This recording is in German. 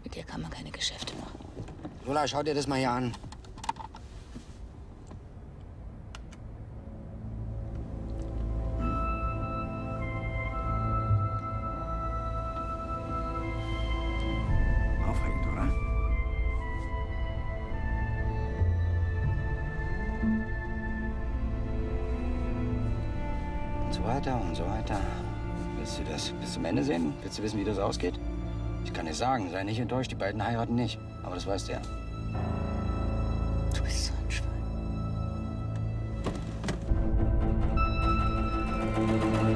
Mit dir kann man keine Geschäfte machen. Lola, schau dir das mal hier an. Aufregend, oder? Und so weiter und so weiter. Willst du das bis zum Ende sehen? Willst du wissen, wie das ausgeht? Ich kann dir sagen, sei nicht enttäuscht, die beiden heiraten nicht. Aber das weißt du ja. Du bist so ein Schwein.